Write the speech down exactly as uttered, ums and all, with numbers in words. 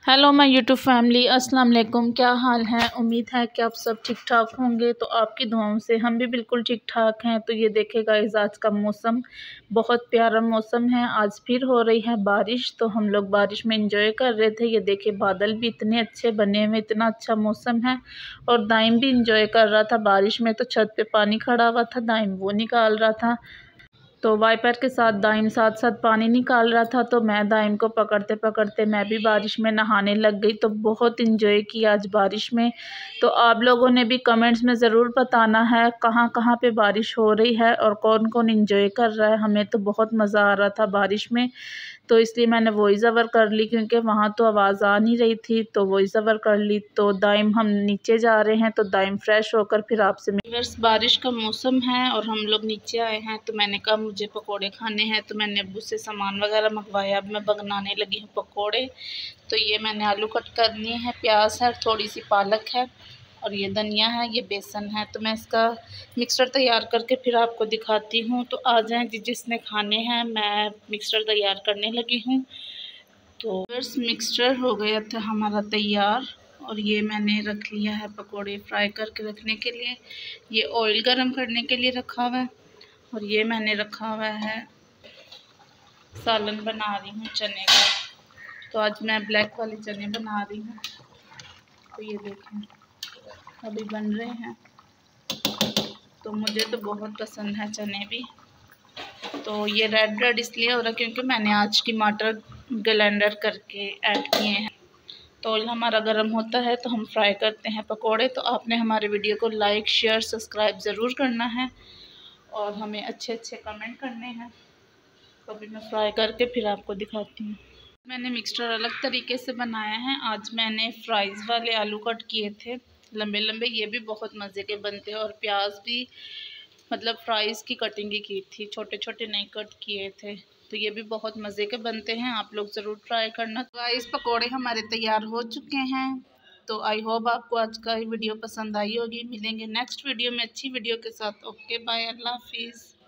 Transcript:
Hello my YouTube family, अस्सलाम वालेकुम। क्या हाल है? उम्मीद है कि आप सब ठीक ठाक होंगे। तो आपकी दुआओं से हम भी बिल्कुल ठीक ठाक हैं। तो ये देखेगा इस आज का मौसम बहुत प्यारा मौसम है। आज फिर हो रही है बारिश, तो हम लोग बारिश में एंजॉय कर रहे थे। ये देखिए बादल भी इतने अच्छे बने हुए, इतना अच्छा मौसम है। और दाइम भी इंजॉय कर रहा था बारिश में। तो छत पे पानी खड़ा हुआ था, दाइम वो निकाल रहा था। तो वाइपर के साथ दाइम साथ साथ पानी निकाल रहा था। तो मैं दाइम को पकड़ते पकड़ते मैं भी बारिश में नहाने लग गई। तो बहुत इंजॉय किया आज बारिश में। तो आप लोगों ने भी कमेंट्स में ज़रूर बताना है कहाँ कहाँ पे बारिश हो रही है और कौन कौन इंजॉय कर रहा है। हमें तो बहुत मज़ा आ रहा था बारिश में, तो इसलिए मैंने वॉइस ओवर कर ली, क्योंकि वहाँ तो आवाज़ आ नहीं रही थी। तो वॉइस ओवर कर ली। तो दाइम हम नीचे जा रहे हैं, तो दाइम फ्रेश होकर फिर आपसे बस। बारिश का मौसम है और हम लोग नीचे आए हैं। तो मैंने कहा मुझे पकोड़े खाने हैं, तो मैंने अब्बू से सामान वगैरह मंगवाया। अब मैं बनाने लगी हूँ पकोड़े। तो ये मैंने आलू कट कर लिए हैं, प्याज है, थोड़ी सी पालक है और ये धनिया है, ये बेसन है। तो मैं इसका मिक्सचर तैयार करके फिर आपको दिखाती हूँ। तो आ जाएं जिस जिसने खाने हैं, मैं मिक्सचर तैयार करने लगी हूँ। तो बस मिक्सचर हो गया था हमारा तैयार और ये मैंने रख लिया है पकोड़े फ्राई करके रखने के लिए। ये ऑयल गरम करने के लिए रखा हुआ है और ये मैंने रखा हुआ है सालन बना रही हूँ चने का। तो आज मैं ब्लैक वाले चने बना रही हूँ। तो ये देखें अभी बन रहे हैं। तो मुझे तो बहुत पसंद है चने भी। तो ये रेड रेड इसलिए हो रहा है क्योंकि मैंने आज टमाटर ग्राइंडर करके ऐड किए हैं। तो ऑयल हमारा गर्म होता है तो हम फ्राई करते हैं पकोड़े। तो आपने हमारे वीडियो को लाइक शेयर सब्सक्राइब ज़रूर करना है और हमें अच्छे अच्छे कमेंट करने हैं। तो अभी मैं फ्राई करके फिर आपको दिखाती हूँ। मैंने मिक्सचर अलग तरीके से बनाया है। आज मैंने फ्राइज़ वाले आलू कट किए थे लंबे लंबे, ये भी बहुत मज़े के बनते हैं। और प्याज भी मतलब फ्राइज़ की कटिंग ही की थी, छोटे छोटे नहीं कट किए थे। तो ये भी बहुत मज़े के बनते हैं, आप लोग ज़रूर ट्राई करना। तो गाइस पकोड़े हमारे तैयार हो चुके हैं। तो आई होप आपको आज का वीडियो पसंद आई होगी। मिलेंगे नेक्स्ट वीडियो में अच्छी वीडियो के साथ। ओके बाय, अल्लाह हाफिज़।